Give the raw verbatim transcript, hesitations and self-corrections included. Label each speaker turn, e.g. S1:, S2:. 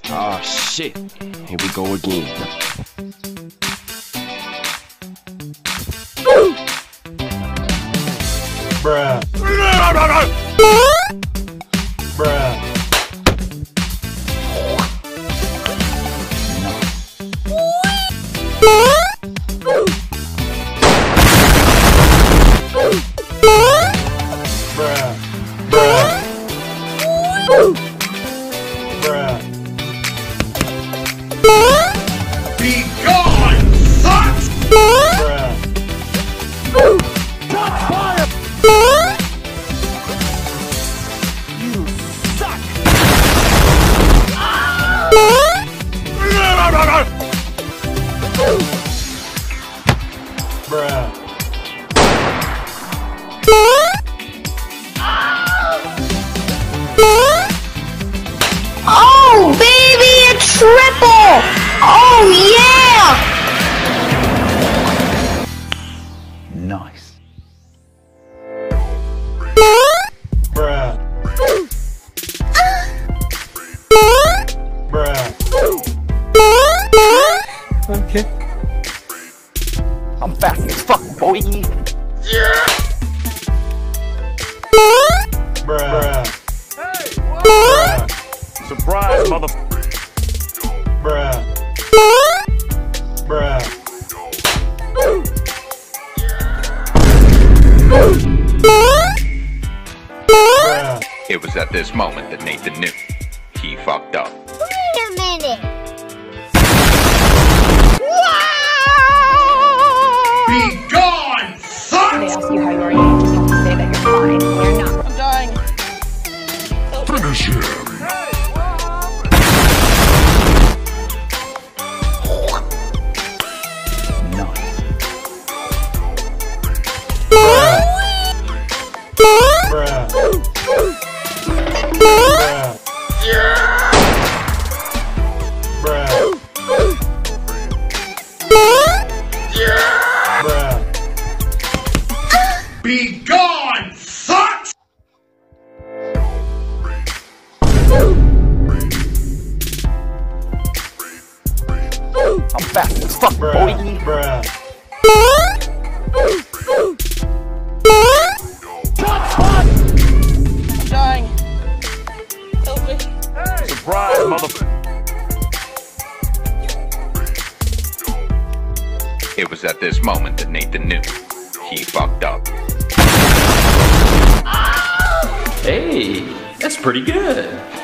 S1: Ah, shit. Here we go again.
S2: Bruh. Bruh. Bruh. Bruh. Bruh. Be gone, sucks! Bruh. Shots fired! You suck! Bruh.
S3: Oh, baby, a triple! Oh, yeah!
S4: Nice.
S2: Bruh. Bruh.
S4: Okay. I'm fast as fuck, boy.
S2: Bruh.
S1: Bruh. Surprise, mother.
S2: Bruh. Bruh. Bruh.
S5: It was at this moment that Nathan knew he fucked up.
S3: Wait a minute!
S2: Be gone, sucks!
S6: They ask you how you are, you just have to say that you're fine when you're not. I'm dying.
S2: Finish him!
S4: Nice.
S2: Bruh. Bruh. Bruh. Bruh. Bruh. Be gone, sucks!
S4: I'm fast as fuck, boy.
S2: Bruh. Bruh.
S6: I'm dying. Help me.
S1: Surprise, mother.
S5: It was at this moment that Nathan knew he fucked up.
S7: Hey, that's pretty good.